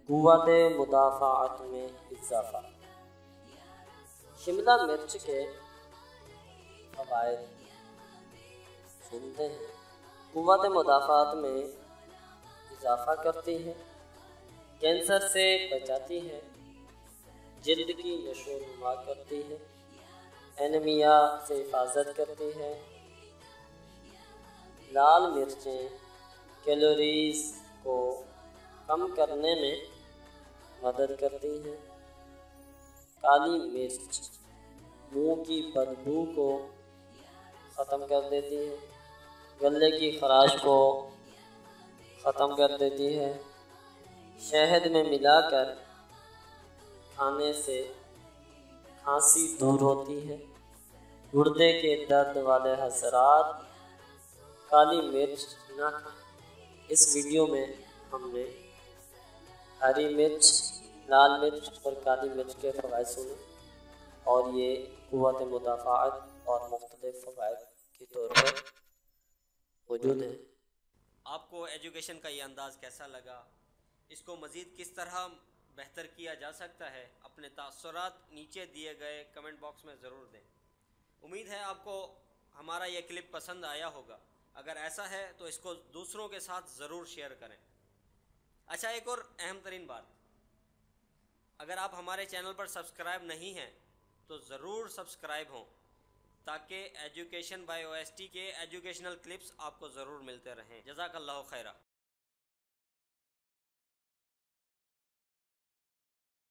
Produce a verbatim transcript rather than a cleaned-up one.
क़ुव्वत मुदाफ़ाअत में इज़ाफ़ा। शिमला मिर्च के फ़वाइद सुनते हैं। क़ुव्वत मुदाफ़ाअत में इज़ाफ़ा करती है, कैंसर से बचाती है, जिल्द की नशो नुमा करती है, एनीमिया से हिफाजत करती है। लाल मिर्चें कैलोरीज़ को कम करने में मदद करती हैं। काली मिर्च मुंह की बदबू को ख़त्म कर देती है, गले की खराश को ख़त्म कर देती है। शहद में मिलाकर खाने से खांसी दूर होती है। गुर्दे के दर्द वाले हज़रात काली मिर्च ना खाएं। इस वीडियो में हमने हरी मिर्च, लाल मिर्च और काली मिर्च के फ़वाइद सुने और ये क़ुव्वत मुदाफ़ाअत और मुख्तलिफ़ फ़वाइद के तौर पर मौजूद है। आपको एजुकेशन का ये अंदाज़ कैसा लगा? इसको मज़ीद किस तरह बेहतर किया जा सकता है? अपने तासुरात नीचे दिए गए कमेंट बॉक्स में ज़रूर दें। उम्मीद है आपको हमारा ये क्लिप पसंद आया होगा। अगर ऐसा है तो इसको दूसरों के साथ ज़रूर शेयर करें। अच्छा, एक और अहम तरीन बात, अगर आप हमारे चैनल पर सब्सक्राइब नहीं हैं तो ज़रूर सब्सक्राइब हों ताकि education by O S T के एजुकेशनल क्लिप्स आपको ज़रूर मिलते रहें। जज़ाकल्लाहु खैरा।